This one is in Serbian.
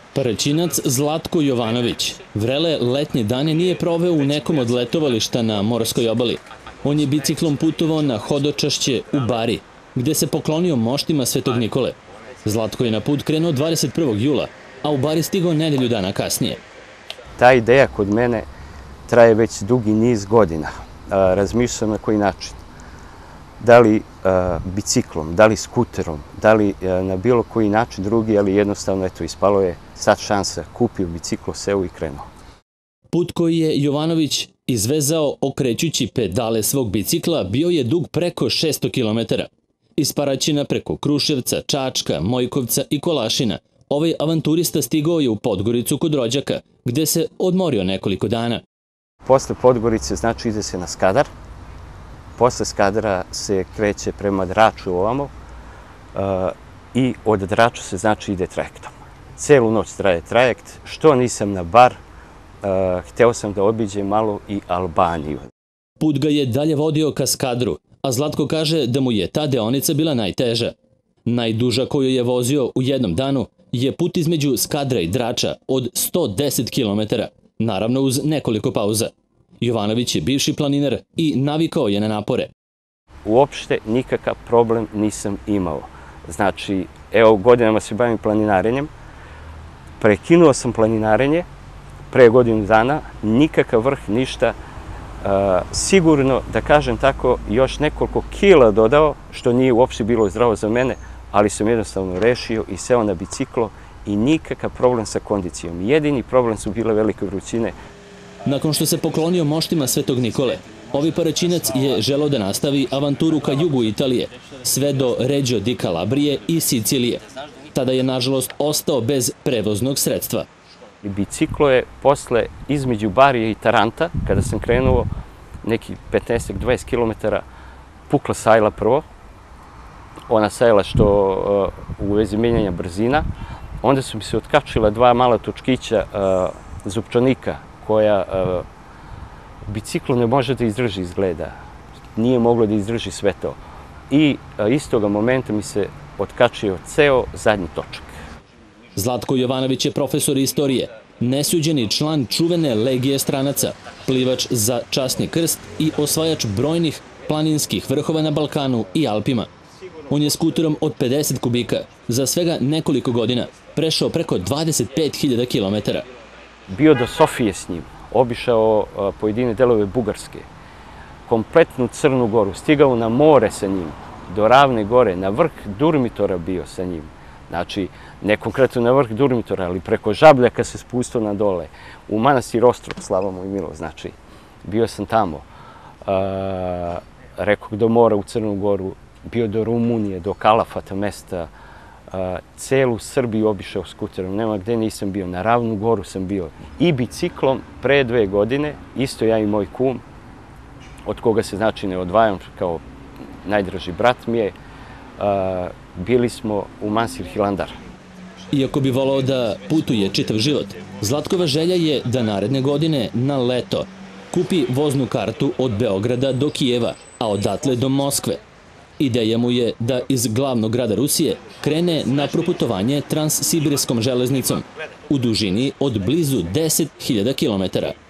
Paraćinac Zlatko Jovanović vrele letnje dane nije proveo u nekom od letovališta na morskoj obali. On je biciklom putovao na hodočašće u Bari, gde se poklonio moštima Svetog Nikole. Zlatko je na put krenuo 21. jula, a u Bari stigao nedelju dana kasnije. Ta ideja kod mene traje već dugi niz godina. Razmišljam na koji način. Da li biciklom, da li skuterom, da li na bilo koji način drugi, ali jednostavno, eto, ispalo je sad šansa, kupio biciklo, seo i krenuo. Put koji je Jovanović izvezao okrećući pedale svog bicikla bio je dug preko 600 km. Iz Paraćina preko Kruševca, Čačka, Mojkovca i Kolašina ovaj avanturista stigao je u Podgoricu kod rođaka, gde se odmorio nekoliko dana. Posle Podgorice znači ide se na Skadar. Posle Skadara se kreće prema Draču ovamo i od Drača se znači ide trajektom. Celu noć traje trajekt, što nisam na Bar, hteo sam da obiđem malo i Albaniju. Put ga je dalje vodio ka Skadru, a Zlatko kaže da mu je ta deonica bila najteža. Najduža koju je vozio u jednom danu je put između Skadra i Drača od 110 km, naravno uz nekoliko pauza. Jovanović je bivši planinar i navikao je na napore. Uopšte nikakav problem nisam imao. Znači, evo, godinama se bavim planinarenjem. Prekinuo sam planinarenje pre godinu dana, nikakav vrh, ništa. Sigurno, da kažem tako, još nekoliko kila dodao, što nije uopšte bilo zdravo za mene, ali sam jednostavno rešio i seo na biciklo i nikakav problem sa kondicijom. Jedini problem su bile velike vrućine. Nakon što se poklonio moštima Svetog Nikole, ovi Paraćinac je želeo da nastavi avanturu ka jugu Italije, sve do Reggio di Calabrije i Sicilije. Tada je, nažalost, ostao bez prevoznog sredstva. Biciklo je posle između Barije i Taranta, kada sam krenuo neki 15-20 km, pukla sajla prvo. Ona sajla što u vezi menjanja brzina. Onda su mi se otkačila dva mala točkića zupčanika, koja biciklo ne može da izdrži, izgleda. Nije moglo da izdrži sve to. I istoga momenta mi se otkačio ceo zadnji točak. Zlatko Jovanović je profesor istorije, nesuđeni član čuvene legije stranaca, plivač za časni krst i osvajač brojnih planinskih vrhova na Balkanu i Alpima. On je skuterom od 50 kubika za svega nekoliko godina prešao preko 25.000 km. Bio do Sofije s njim, obišao pojedine delove Bugarske, kompletnu Crnu Goru, stigao na more sa njim, do Ravne gore, na vrh Durmitora bio sa njim. Znači, ne konkretno na vrh Durmitora, ali preko Žabljaka se spustao na dole, u manastir Ostrog, slava mu i milo, znači, bio sam tamo. Rekao do mora u Crnu Goru, bio do Rumunije, do Kalafata mesta, celu Srbiju obišao skuterom, nema gde nisam bio, na Ravnu Goru sam bio. I biciklom pre 2 godine, isto ja i moj kum, od koga se znači ne odvajam, kao najdraži brat mi je, bili smo u Mansir Hilandar. Iako bi volao da putuje čitav život, Zlatkova želja je da naredne godine na leto kupi voznu kartu od Beograda do Kijeva, a odatle do Moskve. Ideja mu je da iz glavnog grada Rusije krene na proputovanje transsibirskom železnicom u dužini od blizu 10.000 km.